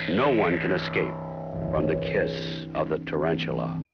No one can escape from the kiss of the tarantula.